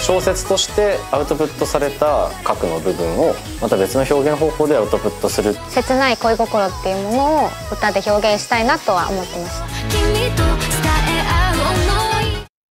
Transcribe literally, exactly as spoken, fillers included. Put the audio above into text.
小説としてアウトプットされた核の部分をまた別の表現方法でアウトプットする。 切ない恋心っていうものを歌で表現したいなとは思ってました。